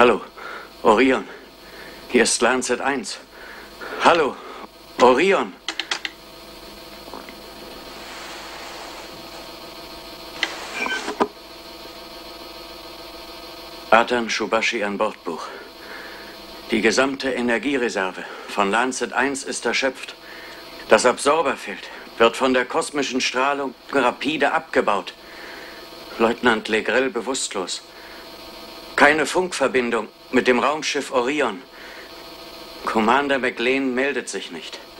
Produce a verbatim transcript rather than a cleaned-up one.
Hallo, Orion. Hier ist Lancet eins. Hallo, Orion. Atan Shubashi an Bordbuch. Die gesamte Energiereserve von Lancet eins ist erschöpft. Das Absorberfeld wird von der kosmischen Strahlung rapide abgebaut. Leutnant Legrell bewusstlos. Keine Funkverbindung mit dem Raumschiff Orion. Commander McLean meldet sich nicht.